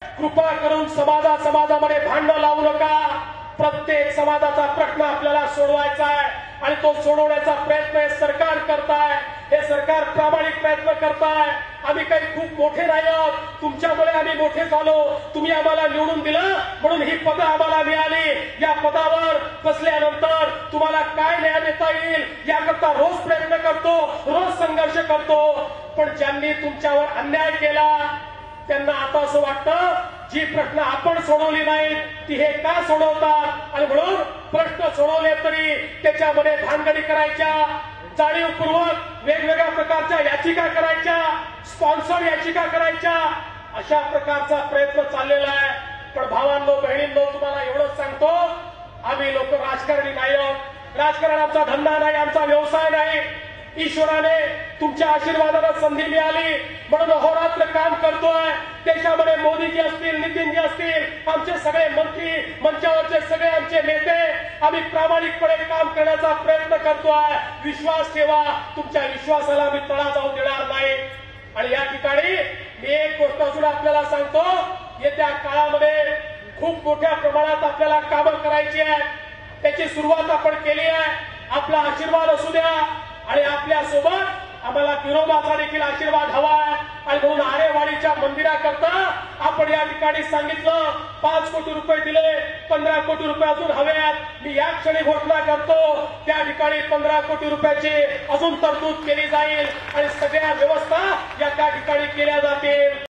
कृपा करून समाजामध्ये भांडण लावू नका। प्रत्येक समाजाचा प्रश्न आपल्याला सोडवायचा आहे आणि तो सोडवण्याचा प्रयत्न हे सरकार करताय। हे सरकार प्रामाणिक प्रयत्न करताय। आम्ही काही खूप मोठे नाही आहोत, तुमच्यामुळे आम्ही मोठे झालो। तुम्ही आम्हाला निवडून दिलं म्हणून ही पदं आम्हाला मिळाली। या पदावर बसल्यानंतर तुम्हाला काय न्याय देता येईल याकरता रोज प्रयत्न करतो, रोज संघर्ष करतो। पण ज्यांनी तुमच्यावर अन्याय केला त्यांना आता असं वाटतं जी प्रश्न आपण सोडवली नाही ती हे का सोडवतात आणि म्हणून प्रश्न सोडवले तरी त्याच्यामध्ये भानगडी करायच्या, जाणीवपूर्वक वेगवेगळ्या प्रकारच्या याचिका करायच्या, स्पॉन्सर याचिका करायच्या, अशा प्रकारचा प्रयत्न चाललेला आहे। पण भावांनो बहिणींनो तुम्हाला एवढंच सांगतो, आम्ही लोक राजकारणी नाही आहोत। राजकारण आमचा धंदा नाही, आमचा व्यवसाय नाही। ईश्वराने तुमच्या आशीर्वादाने संधी मिळाली म्हणून अहोरात्र काम करतोय। देशामध्ये मोदीजी असतील, नितीनजी असतील, आमचे सगळे मंत्री, मंचावरचे सगळे आमचे नेते, आम्ही प्रामाणिकपणे काम करण्याचा प्रयत्न करतोय। विश्वास ठेवा, तुमच्या विश्वासाला आम्ही तडा जाऊन देणार नाही। आणि या ठिकाणी मी एक गोष्ट अजून आपल्याला सांगतो, येत्या काळामध्ये खूप मोठ्या प्रमाणात आपल्याला कामं करायची आहेत। त्याची सुरुवात आपण केली आहे। आपला आशीर्वाद असू द्या आणि आपल्या सोबत आम्हाला विरोधाचा देखील आशीर्वाद हवा आहे। आणि म्हणून आरेवाडीच्या मंदिराकरता आपण या ठिकाणी सांगितलं 5 कोटी रुपये दिले, 15 कोटी रुपये अजून हवेत। मी या क्षणी घोषणा करतो त्या ठिकाणी 15 कोटी रुपयाची अजून तरतूद केली जाईल आणि सगळ्या व्यवस्था या त्या ठिकाणी केल्या जातील।